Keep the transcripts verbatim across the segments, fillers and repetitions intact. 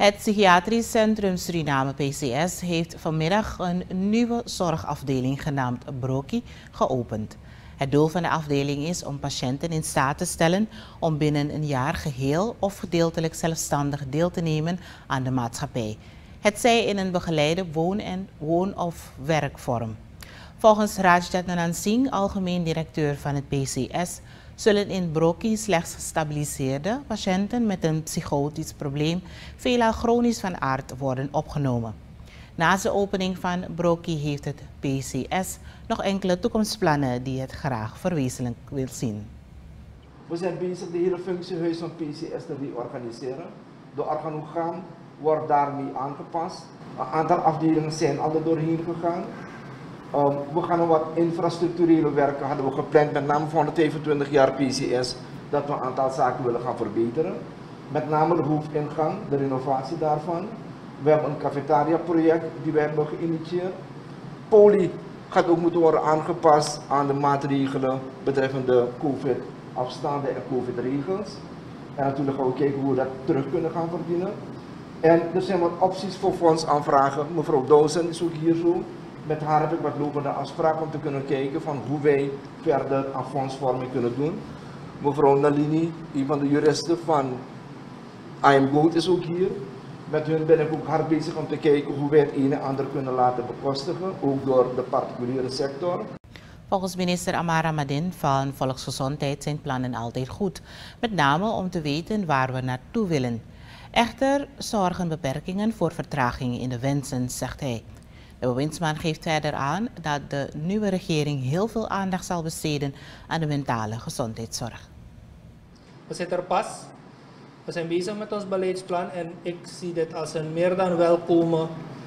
Het Psychiatrisch Centrum Suriname P C S heeft vanmiddag een nieuwe zorgafdeling genaamd Broki geopend. Het doel van de afdeling is om patiënten in staat te stellen om binnen een jaar geheel of gedeeltelijk zelfstandig deel te nemen aan de maatschappij. Het zij in een begeleide woon- en woon- of werkvorm. Volgens Rajat Singh, algemeen directeur van het P C S, zullen in Broki slechts gestabiliseerde patiënten met een psychotisch probleem, veelal chronisch van aard, worden opgenomen. Naast de opening van Broki heeft het P C S nog enkele toekomstplannen die het graag verwezenlijk wil zien. We zijn bezig de hele functiehuis van P C S te reorganiseren. De organogram wordt daarmee aangepast. Een aantal afdelingen zijn al er doorheen gegaan. Um, we gaan nog wat infrastructurele werken hadden we gepland, met name voor honderdvijfentwintig jaar P C S, dat we een aantal zaken willen gaan verbeteren. Met name de hoofdingang, de renovatie daarvan. We hebben een cafetaria project die we hebben geïnitieerd. Poli gaat ook moeten worden aangepast aan de maatregelen betreffende COVID-afstanden en COVID-regels. En natuurlijk gaan we kijken hoe we dat terug kunnen gaan verdienen. En er zijn wat opties voor fondsaanvragen. Mevrouw Dousen is ook hier zo. Met haar heb ik wat lopende afspraken om te kunnen kijken van hoe wij verder aan fondsvorming kunnen doen. Mevrouw Nalini, een van de juristen van I am Goat, is ook hier. Met hun ben ik ook hard bezig om te kijken hoe wij het een en ander kunnen laten bekostigen, ook door de particuliere sector. Volgens minister Amara Madin van Volksgezondheid zijn plannen altijd goed, met name om te weten waar we naartoe willen. Echter zorgen beperkingen voor vertragingen in de wensen, zegt hij. De bewindsman geeft verder aan dat de nieuwe regering heel veel aandacht zal besteden aan de mentale gezondheidszorg. We zitten er pas. We zijn bezig met ons beleidsplan en ik zie dit als een meer dan welkome,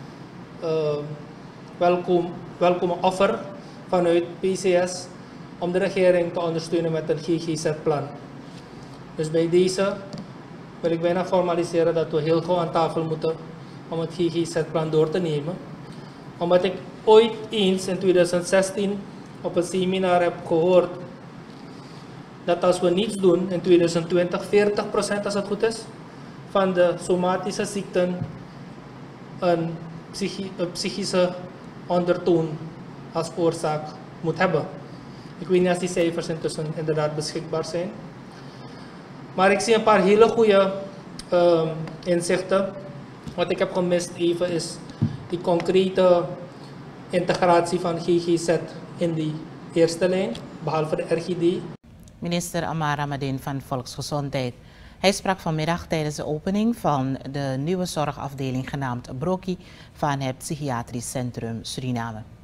uh, welkom, welkome offer vanuit P C S om de regering te ondersteunen met een G G Z-plan. Dus bij deze wil ik bijna formaliseren dat we heel gauw aan tafel moeten om het G G Z-plan door te nemen. Omdat ik ooit eens in twintig zestien op een seminar heb gehoord dat als we niets doen in twintig twintig, veertig procent als het goed is, van de somatische ziekten een, psychi een psychische ondertoon als oorzaak moet hebben. Ik weet niet of die cijfers intussen inderdaad beschikbaar zijn. Maar ik zie een paar hele goede uh, inzichten. Wat ik heb gemist even is die concrete integratie van G G Z in die eerste lijn, behalve de R G D. Minister Amara Madin van Volksgezondheid. Hij sprak vanmiddag tijdens de opening van de nieuwe zorgafdeling genaamd Broki van het Psychiatrisch Centrum Suriname.